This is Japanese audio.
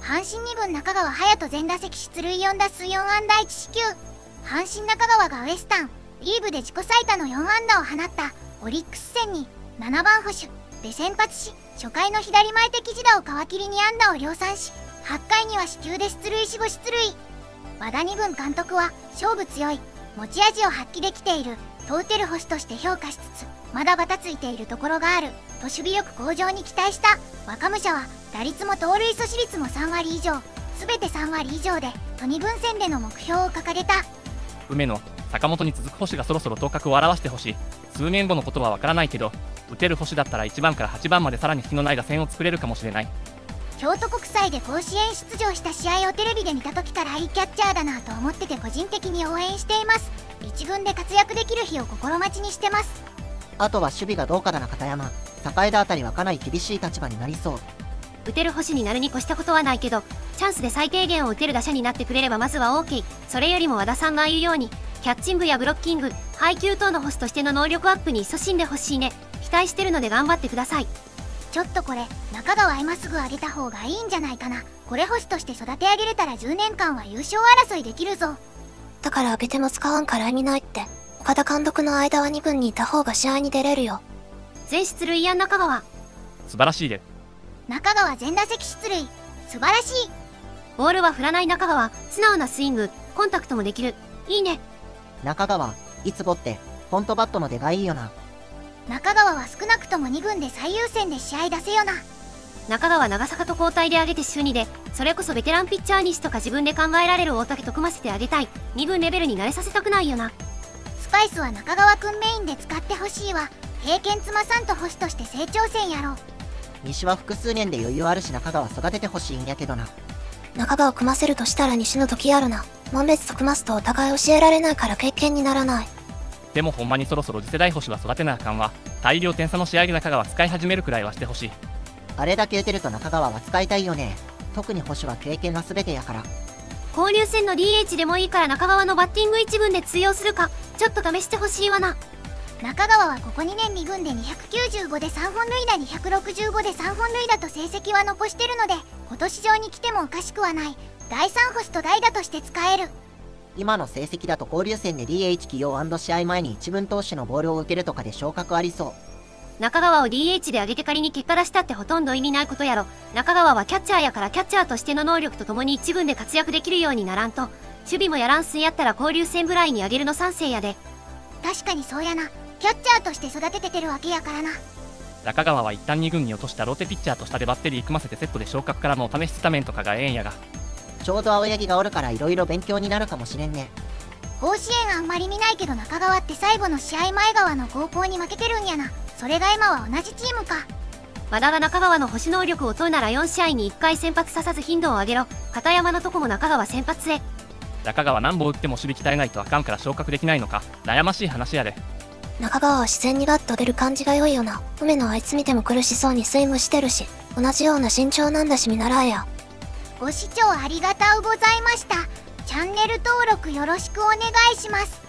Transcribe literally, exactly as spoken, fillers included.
阪神に軍中川隼人全打席出塁よん打数よん安打いち四球。阪神中川がウエスタンリーグで自己最多のよん安打を放ったオリックス戦にななばん捕手で先発し、初回の左前的自打を皮切りに安打を量産し、はちかいには四球で出塁しご出塁。和田二軍監督は勝負強い、持ち味を発揮できていると打てる捕手として評価しつつ、まだバタついているところがあると守備力向上に期待した。若武者は打率も盗塁阻止率もさん割以上、全てさん割以上でとに軍戦での目標を掲げた。 梅野、坂本に続く捕手がそろそろ頭角を現してほしい。数年後のことはわからないけど、打てる捕手だったらいちばんからはちばんまでさらに引きのない打線を作れるかもしれない。 京都国際で甲子園出場した試合をテレビで見た時からいいキャッチャーだなと思ってて個人的に応援しています。一軍で活躍できる日を心待ちにしてます。 あとは守備がどうかだな。片山、栄田あたりはかなり厳しい立場になりそう。 打てる捕手になるに越したことはないけど、チャンスで最低限を打てる打者になってくれればまずは OK。 それよりも和田さんが言うようにキャッチングやブロッキング、配球等の捕手としての能力アップに勤しんでほしいね。期待してるので頑張ってください。 ちょっとこれ中川今すぐ上げた方がいいんじゃないかな。これ捕手として育て上げれたらじゅうねんかんは優勝争いできるぞ。 だから上げても使わんから意味ないって。岡田監督の間はに軍にいた方が試合に出れるよ。 全出塁やん中川。 素晴らしいで。 中川全打席出塁、素晴らしい。 ボールは振らない中川、素直なスイング、コンタクトもできる。いいね。 中川、いつぼってフォントバットの出がいいよな。 中川は少なくともに軍で最優先で試合出せよな。 中川長坂と交代で上げて週にで、それこそベテランピッチャー西とか自分で考えられる大竹と組ませてあげたい。に軍レベルに慣れさせたくないよな。 スパイスは中川くんメインで使ってほしいわ。経験妻さんと捕手として成長戦やろう。 西は複数年で余裕あるし中川育ててほしいんやけどな。 中川を組ませるとしたら西の時あるな。門別と組ますとお互い教えられないから経験にならない。 でもほんまにそろそろ次世代捕手は育てなあかんわ。大量点差の試合で中川使い始めるくらいはしてほしい。 あれだけ打てると中川は使いたいよね。特に捕手は経験が全てやから。 交流戦の ディーエイチ でもいいから中川のバッティング一軍で通用するかちょっと試してほしいわな。 中川はここにねんに軍でにひゃくきゅうじゅうごでさんぼん塁打にひゃくろくじゅうごでさんぼん塁打と成績は残してるので、今年中に来てもおかしくはない。だいさん捕手と代打として使える。 今の成績だと交流戦で ディーエイチ 起用&試合前に一軍投手のボールを受けるとかで昇格ありそう。 中川を ディーエイチ で上げて仮に結果出したってほとんど意味ないことやろ。中川はキャッチャーやからキャッチャーとしての能力とともに一軍で活躍できるようにならんと。守備もやらんすんやったら交流戦ぐらいに上げるの賛成やで。 確かにそうやな。キャッチャーとして育てててるわけやからな。 中川は一旦に軍に落としたローテピッチャーと下でバッテリー組ませてセットで昇格からのお試しスタメンとかがええんやが。 ちょうど青柳がおるから色々勉強になるかもしれんね。 甲子園あんまり見ないけど中川って最後の試合前川の高校に負けてるんやな。それが今は同じチームか。 和田が中川の保守能力を問うならよん試合にいっかい先発ささず頻度を上げろ。片山のとこも中川先発へ。 中川何本打っても守備鍛えないとあかんから昇格できないのか。悩ましい話やで。 中川は自然にバッと出る感じが良いよな。梅野あいつ見ても苦しそうにスイングしてるし、同じような身長なんだし見習えや。 ご視聴ありがとうございました。チャンネル登録よろしくお願いします。